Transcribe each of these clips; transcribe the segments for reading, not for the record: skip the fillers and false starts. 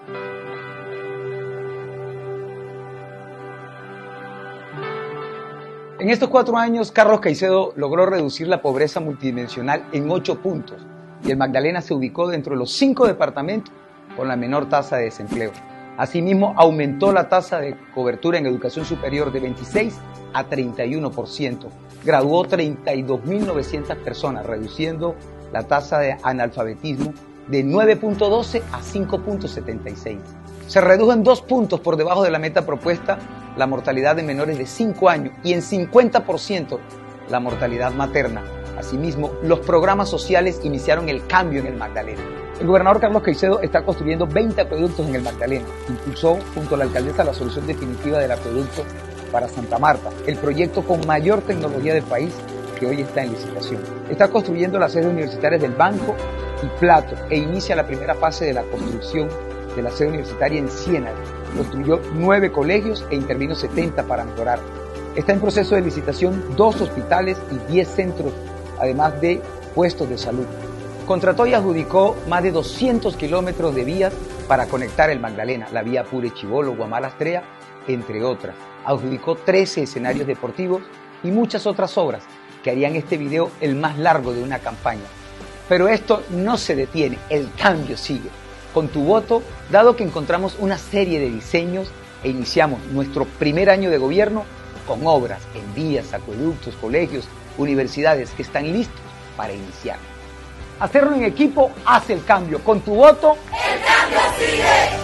En estos 4 años, Carlos Caicedo logró reducir la pobreza multidimensional en 8 puntos y el Magdalena se ubicó dentro de los 5 departamentos con la menor tasa de desempleo. Asimismo, aumentó la tasa de cobertura en educación superior de 26 a 31%. Graduó 32.900 personas, reduciendo la tasa de analfabetismo de 9.12 a 5.76. Se redujo en 2 puntos por debajo de la meta propuesta la mortalidad de menores de 5 años y en 50% la mortalidad materna. Asimismo, los programas sociales iniciaron el cambio en el Magdalena. El gobernador Carlos Caicedo está construyendo 20 acueductos en el Magdalena. Impulsó junto a la alcaldesa la solución definitiva del acueducto para Santa Marta, el proyecto con mayor tecnología del país que hoy está en licitación. Está construyendo las sedes universitarias del Banco y Plato e inicia la primera fase de la construcción de la sede universitaria en Ciénaga. Construyó 9 colegios e intervino 70 para mejorar. Está en proceso de licitación 2 hospitales y 10 centros, además de puestos de salud. Contrató y adjudicó más de 200 kilómetros de vías para conectar el Magdalena, la vía Apure-Chibolo, Guamala-Astrea, entre otras. Adjudicó 13 escenarios deportivos y muchas otras obras que harían este video el más largo de una campaña. Pero esto no se detiene, el cambio sigue. Con tu voto, dado que encontramos una serie de diseños e iniciamos nuestro primer año de gobierno con obras en vías, acueductos, colegios, universidades que están listos para iniciar. Hacerlo en equipo hace el cambio. Con tu voto, ¡el cambio sigue!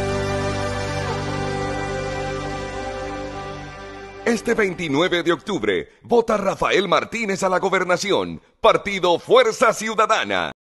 Este 29 de octubre, vota Rafael Martínez a la gobernación. Partido Fuerza Ciudadana.